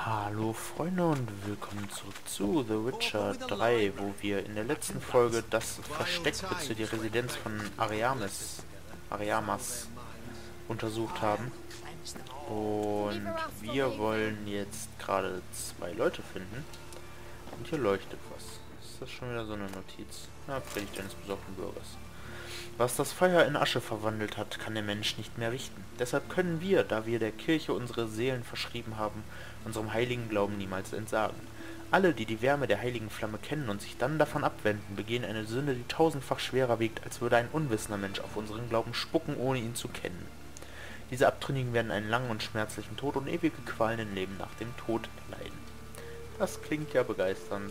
Hallo Freunde und willkommen zurück zu The Witcher 3, wo wir in der letzten Folge das Versteck bzw. die Residenz von Ariamas untersucht haben. Und wir wollen jetzt gerade 2 Leute finden. Und hier leuchtet was. Ist das schon wieder so eine Notiz? Na, Predigt eines besorgten Bürgers. Was das Feuer in Asche verwandelt hat, kann der Mensch nicht mehr richten. Deshalb können wir, da wir der Kirche unsere Seelen verschrieben haben, unserem heiligen Glauben niemals entsagen. Alle, die die Wärme der heiligen Flamme kennen und sich dann davon abwenden, begehen eine Sünde, die tausendfach schwerer wiegt, als würde ein unwissender Mensch auf unseren Glauben spucken, ohne ihn zu kennen. Diese Abtrünnigen werden einen langen und schmerzlichen Tod und ewige Qualen im Leben nach dem Tod erleiden. Das klingt ja begeisternd.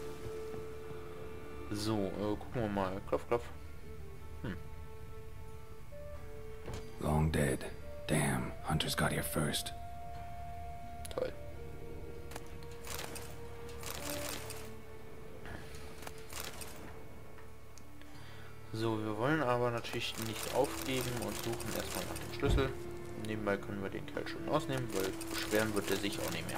So, gucken wir mal. Klopf, klopf. Long dead. Damn, Hunters got here first. Toll. So, wir wollen aber natürlich nicht aufgeben und suchen erstmal nach dem Schlüssel. Nebenbei können wir den Kerl schon ausnehmen, weil beschweren wird er sich auch nicht mehr.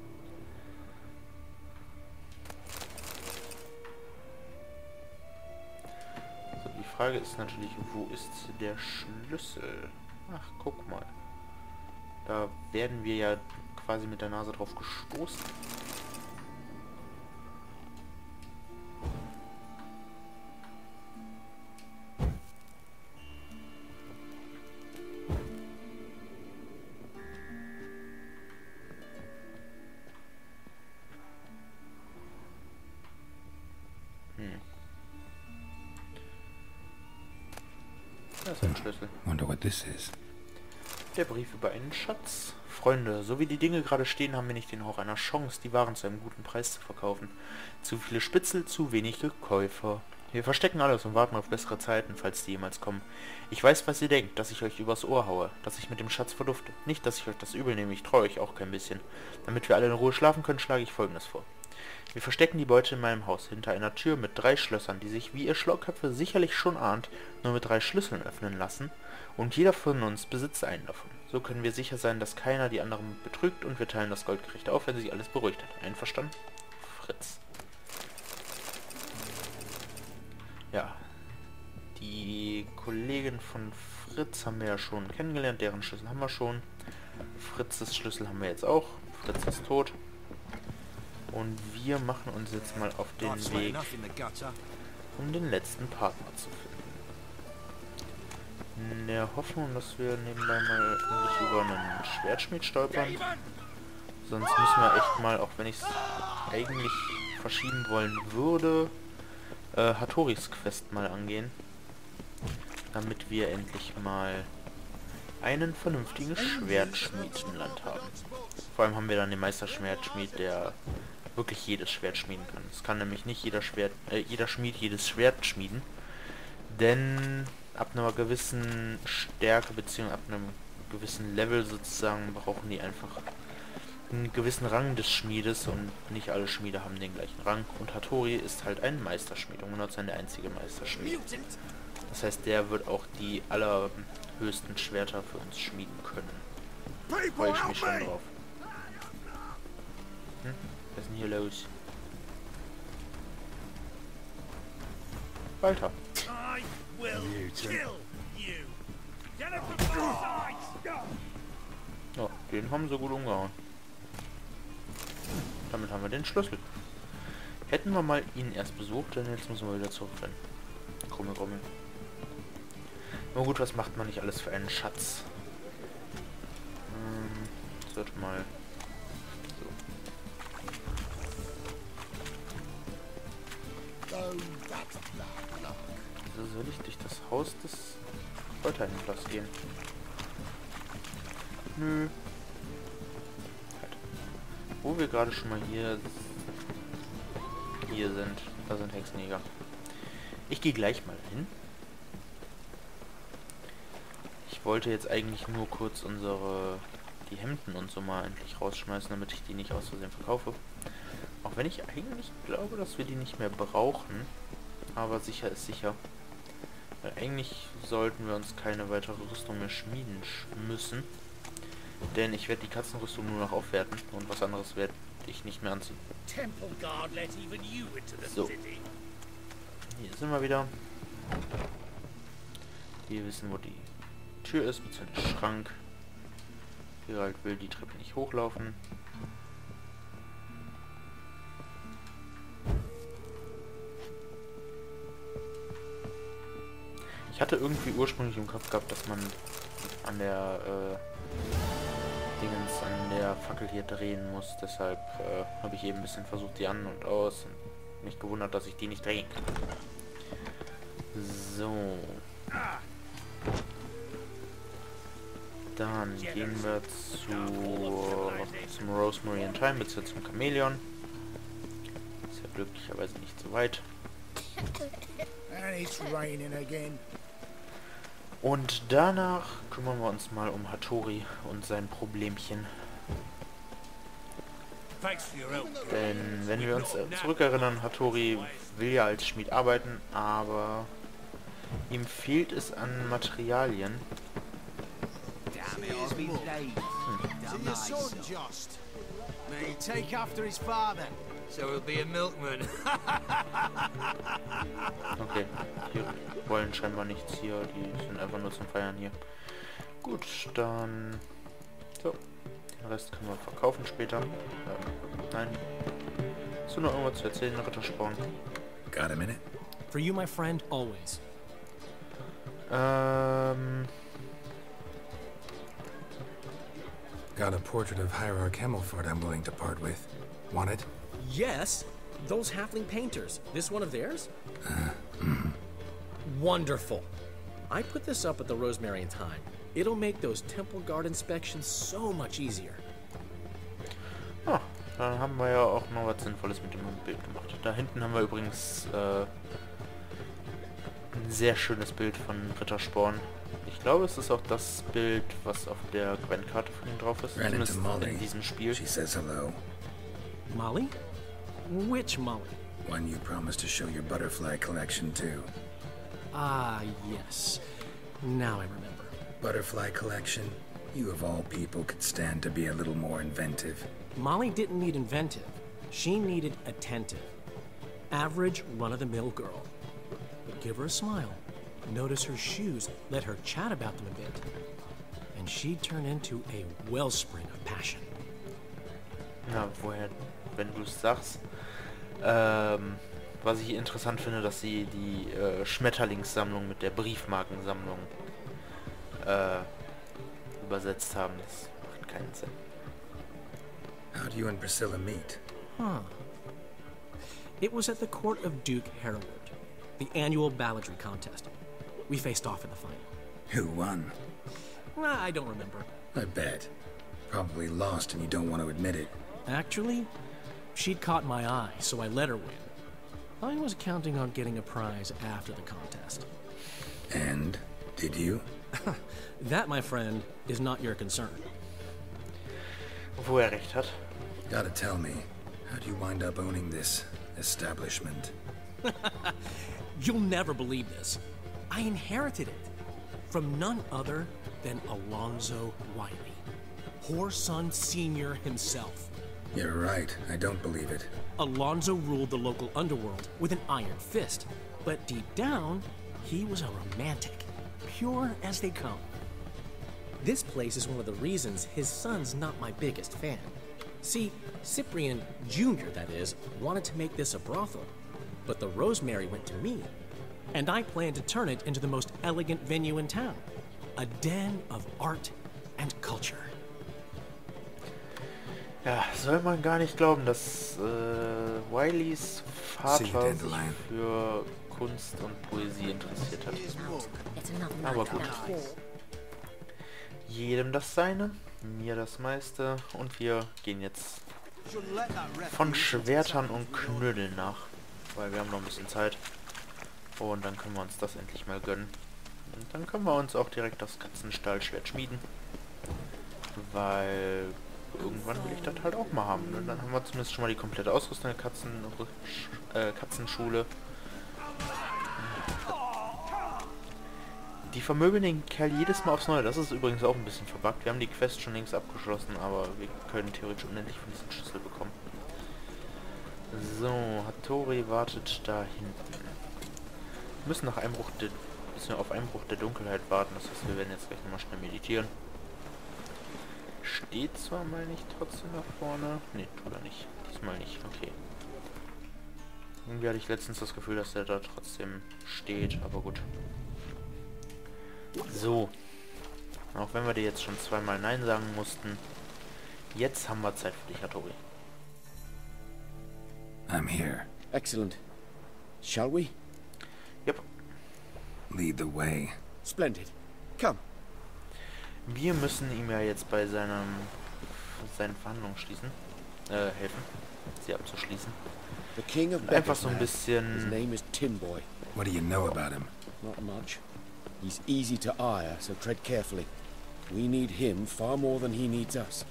So, die Frage ist natürlich, wo ist der Schlüssel? Ach, guck mal. Da werden wir ja quasi mit der Nase drauf gestoßen. Da ist ein Schlüssel. Wonder what this is. Der Brief über einen Schatz. Freunde, so wie die Dinge gerade stehen, haben wir nicht den Hauch einer Chance, die Waren zu einem guten Preis zu verkaufen. Zu viele Spitzel, zu wenige Käufer. Wir verstecken alles und warten auf bessere Zeiten, falls die jemals kommen. Ich weiß, was ihr denkt, dass ich euch übers Ohr haue, dass ich mit dem Schatz verdufte. Nicht, dass ich euch das übel nehme, ich treue euch auch kein bisschen. Damit wir alle in Ruhe schlafen können, schlage ich Folgendes vor. Wir verstecken die Beute in meinem Haus hinter einer Tür mit 3 Schlössern, die sich, wie ihr Schlauköpfe sicherlich schon ahnt, nur mit 3 Schlüsseln öffnen lassen, und jeder von uns besitzt einen davon. So können wir sicher sein, dass keiner die anderen betrügt, und wir teilen das Gold gerecht auf, wenn sich alles beruhigt hat. Einverstanden? Fritz. Ja, die Kollegin von Fritz haben wir ja schon kennengelernt, deren Schlüssel haben wir schon. Fritzes Schlüssel haben wir jetzt auch. Fritz ist tot. Und wir machen uns jetzt mal auf den Weg, um den letzten Partner zu finden. In der Hoffnung, dass wir nebenbei mal nicht über einen Schwertschmied stolpern. Sonst müssen wir echt mal, auch wenn ich es eigentlich verschieben wollen würde, Hattoris Quest mal angehen. Damit wir endlich mal einen vernünftigen Schwertschmied im Land haben. Vor allem haben wir dann den Meisterschwertschmied, der wirklich jedes Schwert schmieden kann. Es kann nämlich nicht jeder Schmied jedes Schwert schmieden, denn ab einer gewissen Stärke bzw. ab einem gewissen Level sozusagen brauchen die einfach einen gewissen Rang des Schmiedes und nicht alle Schmiede haben den gleichen Rang. Und Hattori ist halt ein Meisterschmied, um genau zu sein der einzige Meisterschmied. Das heißt, der wird auch die allerhöchsten Schwerter für uns schmieden können. Freue ich mich schon drauf. Was ist denn hier los? Weiter. Ja, den haben sie gut umgehauen. Damit haben wir den Schlüssel. Hätten wir mal ihn erst besucht, denn jetzt müssen wir wieder zurückrennen. Krumme, krumme. Na gut, was macht man nicht alles für einen Schatz? Sollte mal... So soll ich durch das Haus des Kräuterhändlers gehen? Nö. Halt. Wo wir gerade schon mal hier sind, da sind Hexenjäger. Ich gehe gleich mal hin. Ich wollte jetzt eigentlich nur kurz die Hemden und so mal endlich rausschmeißen, damit ich die nicht aus Versehen verkaufe. Auch wenn ich eigentlich glaube, dass wir die nicht mehr brauchen. Aber sicher ist sicher. Weil eigentlich sollten wir uns keine weitere Rüstung mehr schmieden müssen. Denn ich werde die Katzenrüstung nur noch aufwerten und was anderes werde ich nicht mehr anziehen. So. Hier sind wir wieder. Wir wissen, wo die Tür ist, beziehungsweise der Schrank. Geralt will die Treppe nicht hochlaufen. Ich hatte irgendwie ursprünglich im Kopf gehabt, dass man an der an der Fackel hier drehen muss. Deshalb habe ich eben ein bisschen versucht, die an und aus und mich gewundert, dass ich die nicht drehen kann. So. Dann gehen wir zum Rosemary and Thyme, beziehungsweise zum Chamäleon. Ist ja glücklicherweise nicht so weit. Und danach kümmern wir uns mal um Hattori und sein Problemchen. Denn wenn wir uns zurückerinnern, Hattori will ja als Schmied arbeiten, aber ihm fehlt es an Materialien. Okay, die wollen scheinbar nichts hier, die sind einfach nur zum Feiern hier. Gut, dann... So, den Rest können wir verkaufen später. Nein. Hast du noch irgendwas zu erzählen, Rittersporn? Got a minute? For you, my friend, always. Got a portrait of Hierarch Himmelford I'm willing to part with. Want it? Yes, those halfling painters. This one of theirs? Wonderful. I put this up at the Rosemary and Thyme. It'll make those temple guard inspections so much easier. Ah, dann haben wir ja auch noch was Sinnvolles mit dem Bild gemacht. Da hinten haben wir übrigens ein sehr schönes Bild von Rittersporn. Ich glaube, es ist auch das Bild, was auf der Gwen-Karte von ihm drauf ist. Zumindest in diesem Spiel. She says hello. Molly? Which Molly? One you promised to show your butterfly collection to. Ah, yes. Now I remember. Butterfly collection? You of all people could stand to be a little more inventive. Molly didn't need inventive. She needed attentive. Average, run-of-the-mill girl. But give her a smile. Notice her shoes. Let her chat about them a bit. And she'd turn into a wellspring of passion. Na, woher, wenn du es sagst. Was ich interessant finde, dass sie die Schmetterlingssammlung mit der Briefmarkensammlung übersetzt haben. Das macht keinen Sinn. How do you and Priscilla meet? Huh. It was at the court of Duke Hereward, the annual balladry contest. We faced off in the final. Who won? I don't remember. I bet. Probably lost and you don't want to admit it. Actually, she'd caught my eye, so I let her win. I was counting on getting a prize after the contest. And? Did you? That, my friend, is not your concern. Wo recht hat. Gotta tell me, how do you wind up owning this establishment? You'll never believe this. I inherited it from none other than Alonzo Wiley, Whoreson Sr. himself. You're right, I don't believe it. Alonzo ruled the local underworld with an iron fist, but deep down, he was a romantic, pure as they come. This place is one of the reasons his son's not my biggest fan. See, Cyprian Jr., that is, wanted to make this a brothel, but the Rosemary went to me, and I planned to turn it into the most elegant venue in town, a den of art and culture. Ja, soll man gar nicht glauben, dass Wileys Vater sich für Kunst und Poesie interessiert hat. Aber gut. Jedem das Seine, mir das meiste. Und wir gehen jetzt von Schwertern und Knödeln nach. Weil wir haben noch ein bisschen Zeit. Und dann können wir uns das endlich mal gönnen. Und dann können wir uns auch direkt das Katzenstahlschwert schmieden. Weil irgendwann will ich das halt auch mal haben. Und dann haben wir zumindest schon mal die komplette Ausrüstung der Katzenschule. Die vermöbeln den Kerl jedes Mal aufs Neue. Das ist übrigens auch ein bisschen verbuggt. Wir haben die Quest schon längst abgeschlossen, aber wir können theoretisch unendlich von diesen Schlüssel bekommen. So, Hattori wartet da hinten. Wir müssen nach auf Einbruch der Dunkelheit warten. Das heißt, wir werden jetzt gleich nochmal schnell meditieren. Steht zwar, meine ich, trotzdem da vorne. Ne, tut er nicht. Diesmal nicht. Okay. Irgendwie hatte ich letztens das Gefühl, dass er da trotzdem steht, aber gut. So. Auch wenn wir dir jetzt schon zweimal Nein sagen mussten. Jetzt haben wir Zeit für dich, Hattori. I'm here. Excellent. Shall we? Yep. Lead the way. Splendid. Come. Wir müssen ihm ja jetzt bei seinen Verhandlungen helfen, sie abzuschließen. The king of Und einfach beggars, so ein man. His bisschen... name is Tinboy. What do you know about him? Not much. He's easy to ire, so tread carefully. We need him far more than he needs us.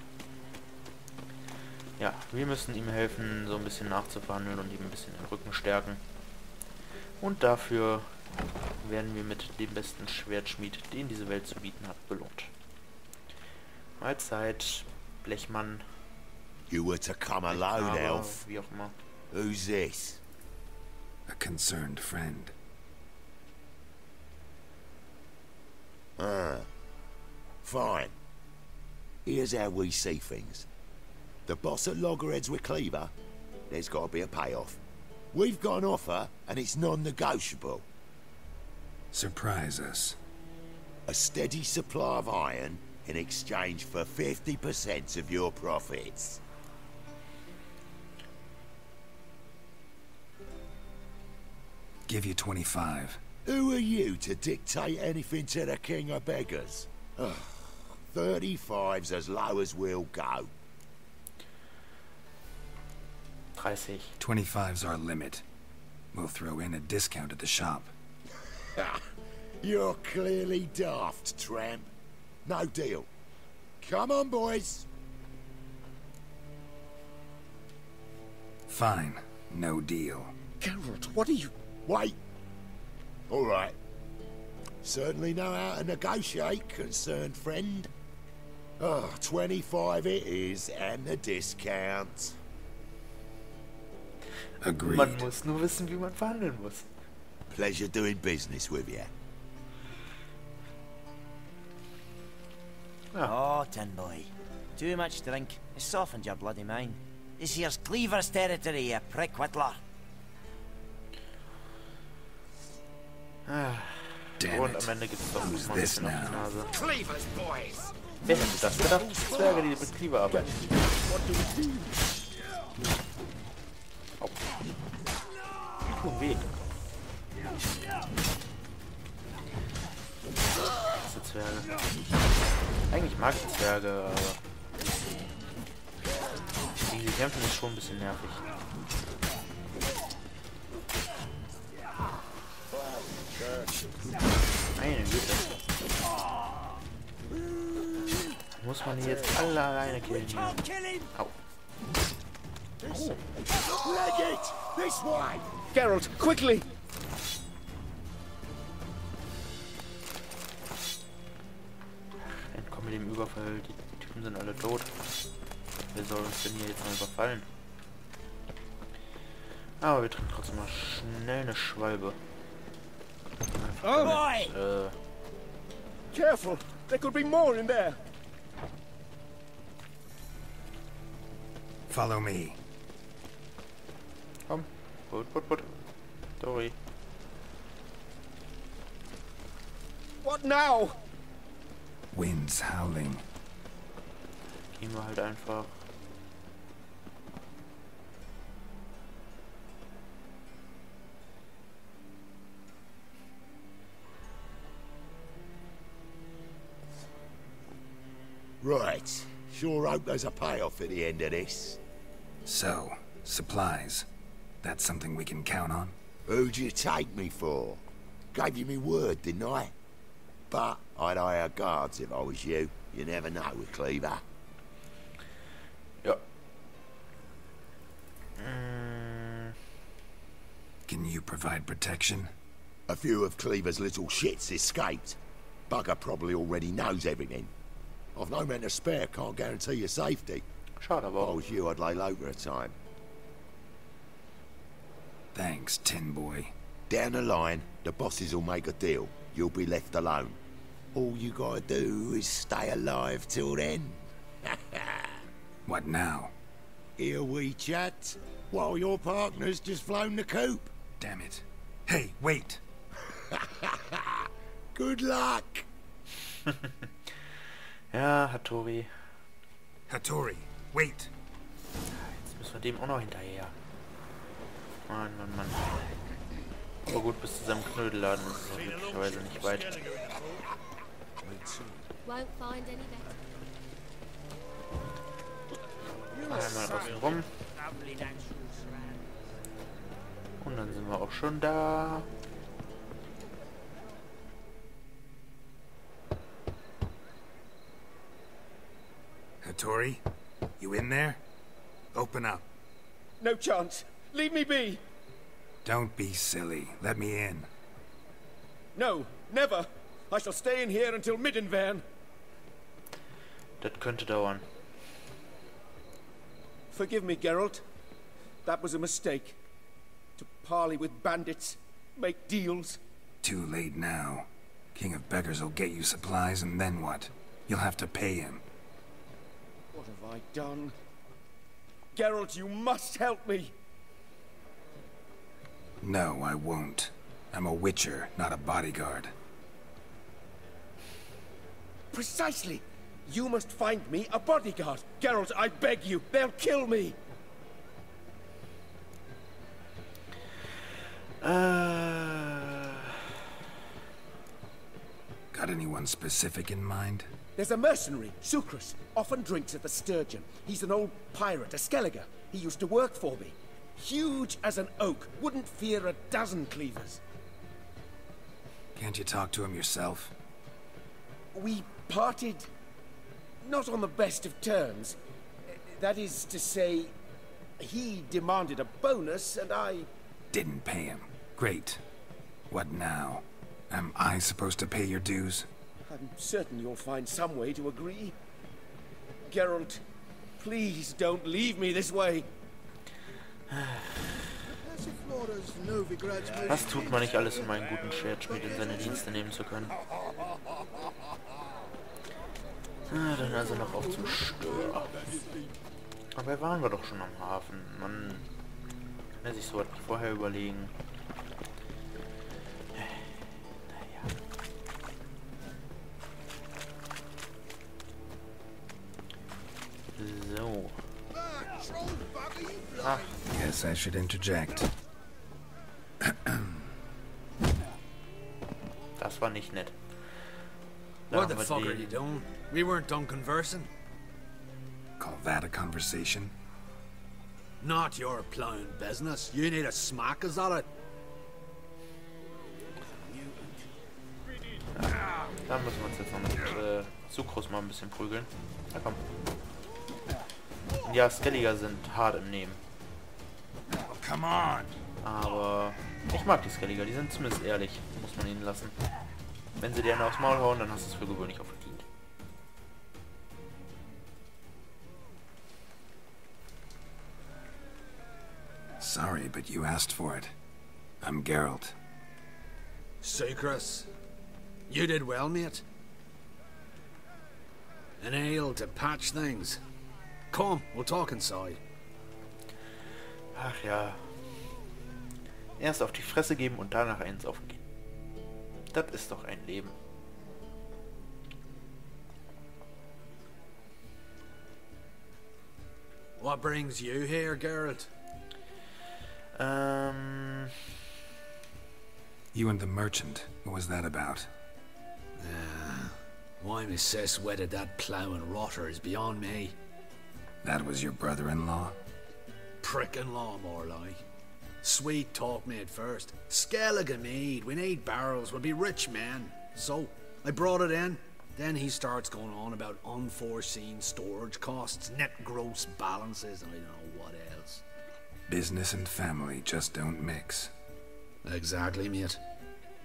Ja, wir müssen ihm helfen, so ein bisschen nachzuverhandeln und ihm ein bisschen den Rücken stärken. Und dafür werden wir mit dem besten Schwertschmied, den diese Welt zu bieten hat, belohnt. Mahlzeit, Blechmann. You were to come alone, Elf. Wie auch immer. Who's this? A concerned friend. Ah. Fine. Here's how we see things. The boss at Loggerheads with Cleaver, there's got to be a payoff. We've got an offer, and it's non-negotiable. Surprise us. A steady supply of iron in exchange for 50% of your profits. Give you 25. Who are you to dictate anything to the king of beggars? 35's as low as we'll go. 30. 25's our limit. We'll throw in a discount at the shop. You're clearly daft, tramp. No deal. Come on, boys. Fine. No deal. Geralt, what are you... Wait. All right. Certainly know how to negotiate, concerned friend. 25 it is, and the discount. Agreed. Man muss nur wissen, wie man verhandeln muss. Pleasure doing business with you. Oh, Tinboy. Too much drink. It's softened your bloody mind. This here's Cleaver's territory, you prick whittler. Damn Und it. am Ende gibt es doch Who's mal ein this bisschen auf die now? Nase. Cleaver's boys. Wer hätte das gedacht? Zwerge, die mit Cleaver arbeiten. Au. Die tun weh. Diese Zwerge. Eigentlich mag ich Zwerge, aber... Die kämpfen ist schon ein bisschen nervig. Meine Güte. Muss man die jetzt alle alleine killen? Au. Oh. Leg it! This way! Geralt, quickly! Entkommen mit dem Überfall. Die Typen sind alle tot. Wer soll uns denn hier jetzt mal überfallen? Aber wir trinken trotzdem mal schnell eine Schwalbe. Oh boy! Careful! There could be more in there! Follow me. Komm. Put. Dory. What now? Wind's howling. Gehen wir halt einfach. Right. Sure hope there's a payoff at the end of this. So, supplies. That's something we can count on? Who'd you take me for? Gave you me word, didn't I? But I'd hire guards if I was you. You never know with Cleaver. Ja. Can you provide protection? A few of Cleaver's little shits escaped. Bugger probably already knows everything. I've no men to spare, can't guarantee your safety. Schade, If aber I auch. was you, I'd lay low for a time. Thanks, Tin Boy. Down the line, the bosses will make a deal. You'll be left alone. All you gotta do is stay alive till then. What now? Here we chat, while your partner's just flown the coop. Damn it. Hey, wait! Good luck! Ja, Hattori. Hattori, wait! Jetzt müssen wir dem auch noch hinterher. Mann, Mann, Mann. Aber gut, bis zu seinem Knödelladen ist es auch möglicherweise nicht weit. Won't find any better. Einmal außen rum. Und dann sind wir auch schon da. Hattori, you in there? Open up. No chance. Leave me be. Don't be silly. Let me in. No, never. I shall stay in here until Middenvern. Das könnte dauern. Forgive me, Geralt. That was a mistake. To parley with bandits, make deals. Too late now. King of Beggars will get you supplies, and then what? You'll have to pay him. What have I done? Geralt, you must help me. No, I won't. I'm a witcher, not a bodyguard. Precisely. You must find me a bodyguard. Geralt, I beg you. They'll kill me. Got anyone specific in mind? There's a mercenary, Sucrus. Often drinks at the Sturgeon. He's an old pirate, a Skelliger. He used to work for me. Huge as an oak. Wouldn't fear a dozen cleavers. Can't you talk to him yourself? We parted not on the best of terms. That is to say, he demanded a bonus and I... Didn't pay him. Great. What now? Am I supposed to pay your dues? I'm certain you'll find some way to agree. Geralt, please don't leave me this way. Was tut man nicht alles, um einen guten Schwertschmied in seine Dienste nehmen zu können? Dann also noch auf zum Stör. Aber waren wir doch schon am Hafen. Man kann ja sich so etwas vorher überlegen. Naja. So. Ach, Guess I should interject. das war nicht nett. Da What the haben wir fuck are den- you doing? We weren't done conversing. Call that a conversation? Not your plowing business. You need a smack, is that it? Da müssen wir uns jetzt noch mit Sucrus mal ein bisschen prügeln. Na komm. Und ja, Skelliger sind hart im Nehmen. Oh, come on! Aber ich mag die Skelliger, die sind zumindest ehrlich, muss man ihnen lassen. Wenn sie dir einen aufs Maul hauen, dann hast du es für gewöhnlich auch verdient. Sorry, but you asked for it. I'm Geralt. Sucrus, you did well, mate. An ale to patch things. Come, we'll talk inside. Ach ja. Erst auf die Fresse geben und danach eins aufgehen. Das ist doch ein Leben. What brings you here, Geralt? You and the merchant. What was that about? Why my sis wedded that ploughing rotter is beyond me. That was your brother-in-law? Prick-in-law, more like. Sweet talk me at first. Skellige mead, we need barrels, we'll be rich men. So, I brought it in. Then he starts going on about unforeseen storage costs, net gross balances, and I don't know what else. Business and family just don't mix. Exactly, mate.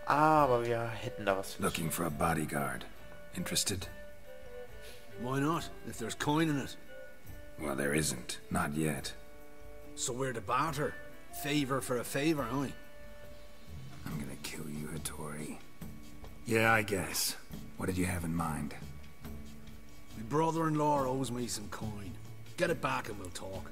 Aber wir hätten da was für Looking for a bodyguard. Interested? Why not, if there's coin in it? Well, there isn't. Not yet. So we're to barter. Favor for a favor, aye? I'm gonna kill you, Hattori. Yeah, I guess. What did you have in mind? My brother-in-law owes me some coin. Get it back and we'll talk.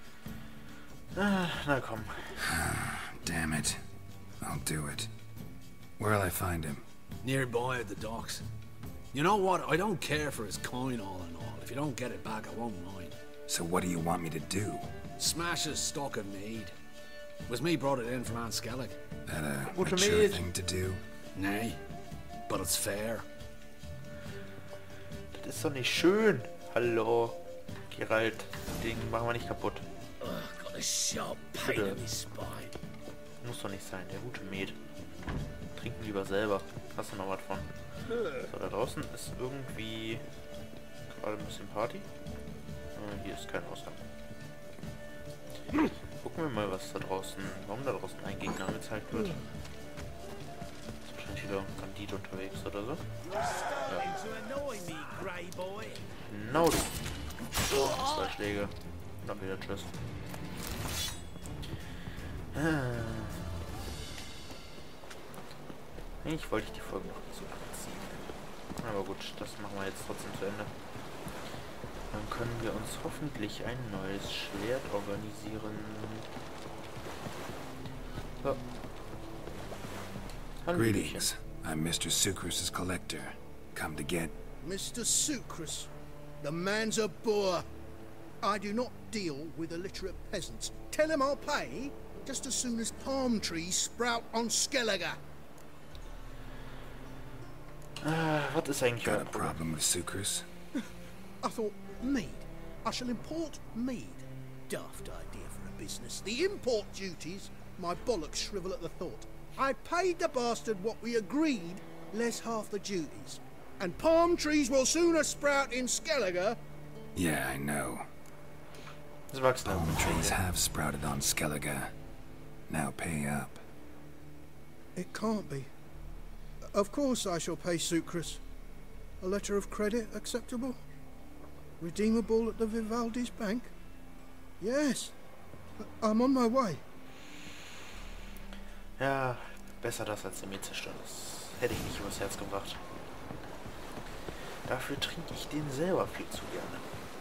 Na komm. Damn it. I'll do it. Where'll I find him? Nearby at the docks. You know what? I don't care for his coin all in all. If you don't get it back, I won't mind. So what do you want me to do? Smash his stock of mead. Was me brought it in from Aunt Skellig. That a Gute mature Mead. thing to do? Nay, but it's fair. Das ist doch nicht schön. Hallo. Geralt, Ding machen wir nicht kaputt. Got a sharp pain Bitte. in my spine. Muss doch nicht sein, der gute Met. Trinken lieber selber. Hast du noch was von? So, da draußen ist irgendwie gerade ein bisschen Party. Hier ist kein Ausgang. Gucken wir mal, was da draußen, warum da draußen ein Gegner angezeigt wird. Ist wahrscheinlich wieder ein Bandit unterwegs oder so. Ja. Genau du. So, 2 Schläge. Und dann wieder tschüss. Eigentlich wollte ich die Folge noch zu ziehen. Aber gut, das machen wir jetzt trotzdem zu Ende. Dann können wir uns hoffentlich ein neues Schwert organisieren. So. Greetings. I'm Mr. Sucrus' collector. Come to get... Mr. Sucrus, the man's a boor. I do not deal with illiterate peasants. Tell him I'll pay just as soon as palm trees sprout on Skellige. Was ist eigentlich Got euer a Problem? problem with Sucrus? I thought, mead. I shall import mead. Daft idea for a business. The import duties, my bollocks shrivel at the thought. I paid the bastard what we agreed, less half the duties. And palm trees will sooner sprout in Skellige. Yeah, I know. Es wachsen Palm trees have sprouted on Skellige. Now pay up. It can't be. Of course I shall pay Sucrus. A letter of credit acceptable? Redeemable at the Vivaldi's bank? Yes. I'm on my way. Ja, besser das als den Met zerstören. Das hätte ich nicht übers Herz gebracht. Dafür trinke ich den selber viel zu gerne.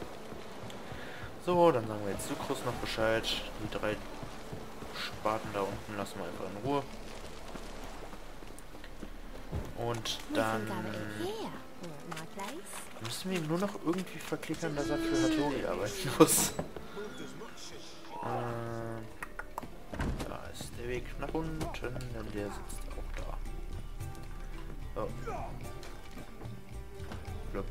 So, dann sagen wir jetzt Sucrus noch Bescheid. Die 3 Spaten da unten lassen wir einfach in Ruhe. Und dann müssen wir ihm nur noch irgendwie verklickern, dass er für Hattori arbeiten muss. Da ist der Weg nach unten, denn der sitzt auch da. So. Glück.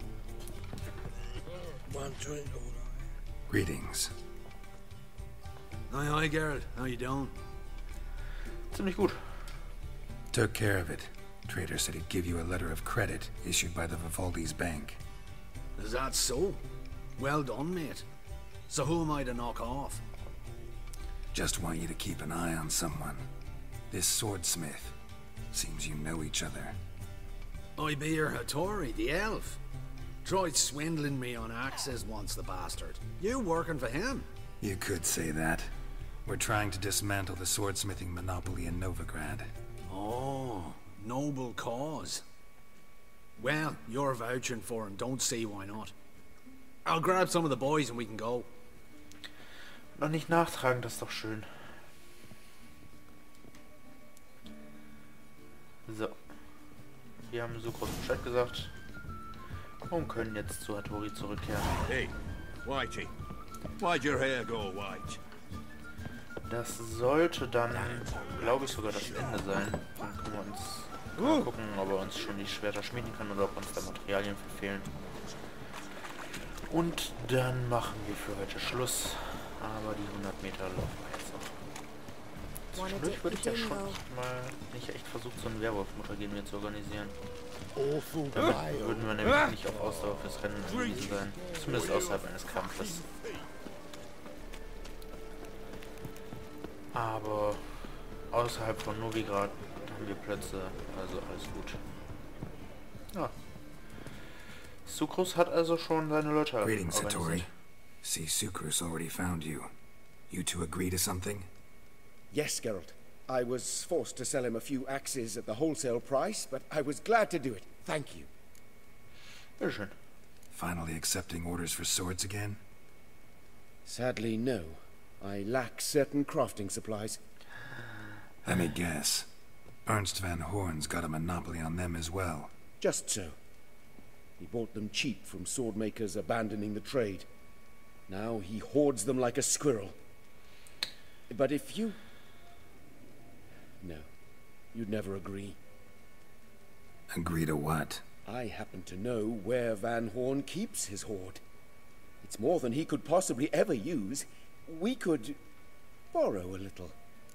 Greetings. Aye, aye, Geralt. How you doing? Ziemlich gut. Took care of it. Trader said he'd give you a letter of credit issued by the Vivaldi's bank. Is that so? Well done, mate. So who am I to knock off? Just want you to keep an eye on someone. This swordsmith. Seems you know each other. I be your Hattori, the elf. Tried swindling me on axes once, the bastard. You working for him? You could say that. We're trying to dismantle the swordsmithing monopoly in Novigrad. Oh, noble cause. Well, you're vouching for him, don't see why not. I'll grab some of the boys and we can go. Noch nicht nachtragen, das ist doch schön. So. Wir haben Sucrus Bescheid gesagt. Und können jetzt zu Hattori zurückkehren. Hey, Whitey. Why'd your hair go white? Das sollte dann, glaube ich, sogar das Ende sein. Dann können wir uns mal gucken, ob er uns schon die Schwerter schmieden kann oder ob uns da Materialien verfehlen. Und dann machen wir für heute Schluss. Aber die 100 Meter laufen wir jetzt noch. Zwischendurch würde ich ja schon mal nicht echt versucht, so ein Werwolf-Muttergen zu organisieren. Damit würden wir nämlich nicht auf Ausdauer fürs Rennen angewiesen sein. Zumindest außerhalb eines Kampfes. Aber außerhalb von Novigrad haben hatten wir Plätze, also alles gut. Ja. Sukrus hat also schon seine Leute Greetings, Satori. organisiert. See, Sukrus already found you. You two agree to something? Yes, Geralt. I was forced to sell him a few axes at the wholesale price, but I was glad to do it. Thank you. Bitteschön. Finally accepting orders for swords again? Sadly, no. I lack certain crafting supplies. Let me guess. Ernst van Horn's got a monopoly on them as well. Just so. He bought them cheap from sword makers abandoning the trade. Now he hoards them like a squirrel. But if you... No, you'd never agree. Agree to what? I happen to know where Van Horn keeps his hoard. It's more than he could possibly ever use. We could borrow a little.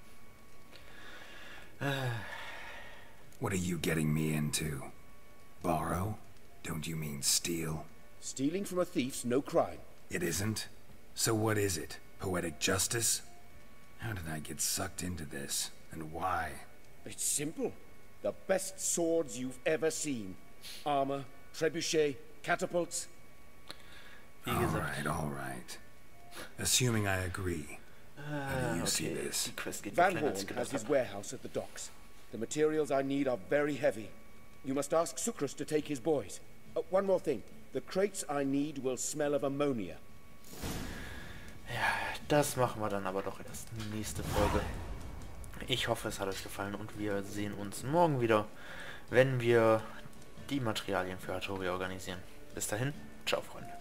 What are you getting me into? Borrow? Don't you mean steal? Stealing from a thief's no crime. It isn't? So what is it? Poetic justice? How did I get sucked into this? And why? It's simple. The best swords you've ever seen. Armor, trebuchet, catapults. All right. Assuming I agree. How do you see this? Van Horn has his warehouse at the docks. The materials I need are very heavy. You must ask Sukrus to take his boys. One more thing. The crates I need will smell of ammonia. Ja, das machen wir dann aber doch erst nächste Folge. Ich hoffe, es hat euch gefallen und wir sehen uns morgen wieder, wenn wir die Materialien für Hattori organisieren. Bis dahin, ciao Freunde.